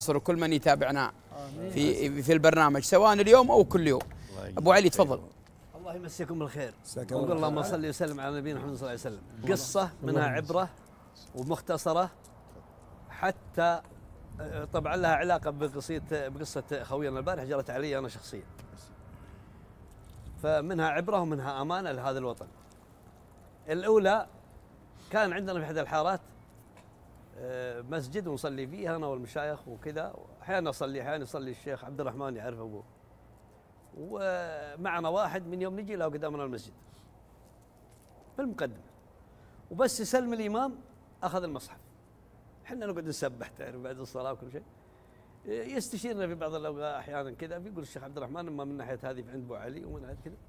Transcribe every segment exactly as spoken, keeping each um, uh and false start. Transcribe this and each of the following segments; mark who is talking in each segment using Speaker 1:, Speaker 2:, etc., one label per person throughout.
Speaker 1: النصر وكل من يتابعنا في في البرنامج سواء اليوم او كل يوم. ابو علي تفضل.
Speaker 2: الله يمسيكم بالخير. وقل اللهم صل وسلم على نبينا محمد صلى الله عليه وسلم. قصه منها عبره ومختصره، حتى طبعا لها علاقه بقصه بقصه خوينا البارح جرت علي انا شخصيا. فمنها عبره ومنها امانه لهذا الوطن. الاولى كان عندنا في احدى الحارات مسجد ونصلي فيه انا والمشايخ وكذا، احيانا اصلي احيانا يصلي الشيخ عبد الرحمن يعرف ابوه. ومعنا واحد من يوم نجي له قدامنا المسجد في المقدمه، وبس يسلم الامام اخذ المصحف. احنا نقعد نسبح تعرف بعد الصلاه وكل شيء. يستشيرنا في بعض الاوقات احيانا كذا، بيقول الشيخ عبد الرحمن اما من ناحيه هذه عند ابو علي ومن ناحيه كذا.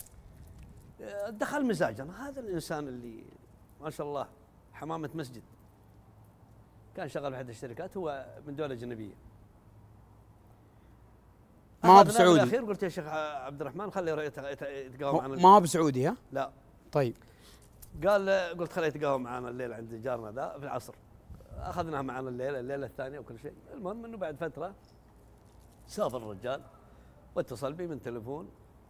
Speaker 2: دخل مزاجنا هذا الانسان اللي ما شاء الله حمامه مسجد، كان شغال في احد الشركات، هو من دوله اجنبيه.
Speaker 1: ما هو بسعودي.
Speaker 2: بالاخير قلت يا شيخ عبد الرحمن خليه يتقهوى معنا.
Speaker 1: ما هو بسعودي ها؟
Speaker 2: لا.
Speaker 1: طيب.
Speaker 2: قال قلت خليه يتقهوى معنا الليله عند جارنا ذا في العصر. اخذناه معنا الليله الليله الثانيه وكل شيء. المهم انه بعد فتره سافر الرجال واتصل بي من تليفون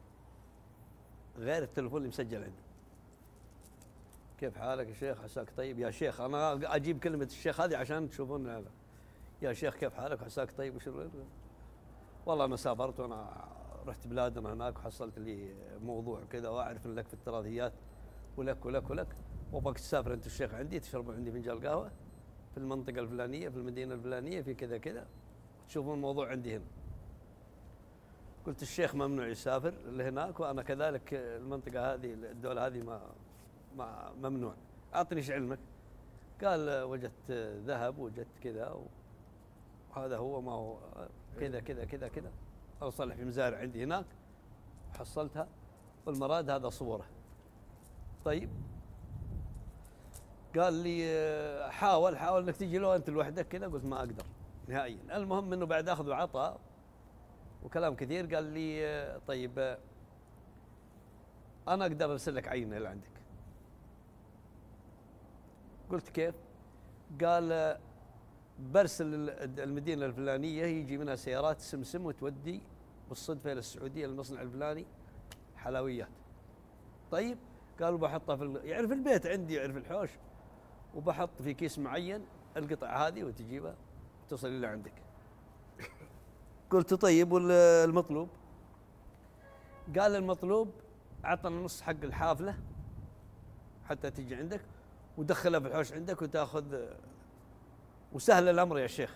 Speaker 2: غير التليفون اللي مسجل عندي. كيف حالك يا شيخ؟ عساك طيب يا شيخ. انا اجيب كلمه الشيخ هذه عشان تشوفون هذا. يا شيخ كيف حالك؟ عساك طيب وش والله انا سافرت وانا رحت بلادنا هناك وحصلت لي موضوع كذا، واعرف لك في التراثيات ولك ولك ولك، وابغاك تسافر انت الشيخ عندي تشربوا عندي فنجان قهوه في المنطقه الفلانيه في المدينه الفلانيه في كذا كذا، وتشوفون الموضوع عندي هنا. قلت الشيخ ممنوع يسافر لهناك، وانا كذلك المنطقه هذه الدوله هذه ما ما ممنوع. اعطني ايش علمك؟ قال وجدت ذهب وجدت كذا وهذا هو ما هو كذا كذا كذا كذا، اصلح في مزارع عندي هناك حصلتها، والمراد هذا صوره. طيب قال لي حاول حاول انك تجي له انت لوحدك كذا. قلت ما اقدر نهائيا. المهم انه بعد اخذ وعطاء وكلام كثير قال لي طيب انا اقدر ارسل لك عينه اللي عندك. قلت كيف؟ قال برسل المدينه الفلانيه يجي منها سيارات سمسم وتودي بالصدفه الى السعوديه المصنع الفلاني حلويات. طيب قالوا بحطها في ال... يعرف البيت عندي يعرف الحوش، وبحط في كيس معين القطع هذه وتجيبها تصل الى عندك. قلت طيب والمطلوب؟ قال المطلوب اعطنا نص حق الحافله حتى تجي عندك ودخلها في الحوش عندك وتاخذ، وسهل الامر يا شيخ،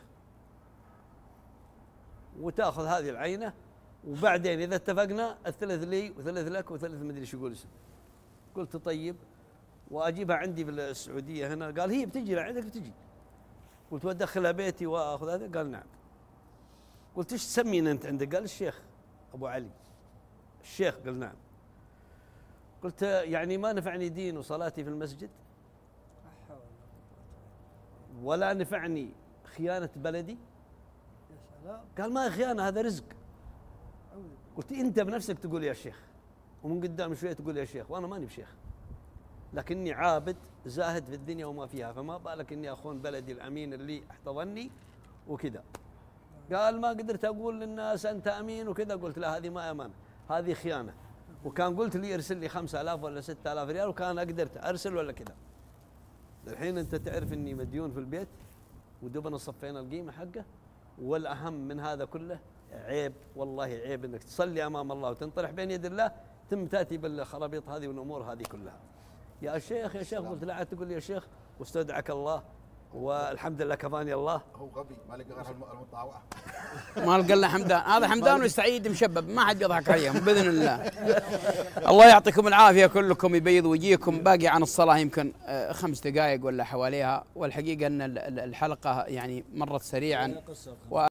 Speaker 2: وتاخذ هذه العينه وبعدين اذا اتفقنا الثلث لي وثلث لك وثلث ما ادري ايش يقول اسم. قلت طيب واجيبها عندي في السعوديه هنا؟ قال هي بتجي لعندك بتجي. قلت وادخلها بيتي واخذ هذا؟ قال نعم. قلت ايش تسمين انت عندك؟ قال الشيخ ابو علي. الشيخ؟ قال نعم. قلت يعني ما نفعني دين وصلاتي في المسجد ولا نفعني خيانة بلدي؟ قال ما خيانة هذا رزق. قلت انت بنفسك تقول يا شيخ ومن قدام شوية تقول يا شيخ، وانا ماني بشيخ لكني عابد زاهد في الدنيا وما فيها، فما بالك اني اخون بلدي الامين اللي احتضني وكذا. قال ما قدرت اقول للناس انت امين وكذا. قلت لا هذه ما امانة هذه خيانة، وكان قلت لي ارسل لي خمسة آلاف ولا ستة آلاف ريال وكان قدرت ارسل ولا كذا. الحين انت تعرف اني مديون في البيت ودبنا صفينا القيمه حقه، والاهم من هذا كله عيب والله عيب انك تصلي امام الله وتنطرح بين يد الله ثم تاتي بالخرابيط هذه والامور هذه كلها. يا شيخ يا شيخ قلت لا عاد تقول لي يا شيخ واستودعك الله والحمد لله كفاني الله.
Speaker 3: هو غبي ما لقى غير المطاوعه.
Speaker 1: ما لقى الا حمدان، هذا حمدان وسعيد مشبب ما حد يضحك عليهم باذن الله. الله يعطيكم العافيه كلكم، يبيض وجيكم. باقي عن الصلاه يمكن خمس دقائق ولا حواليها، والحقيقه ان الحلقه يعني مرت سريعا.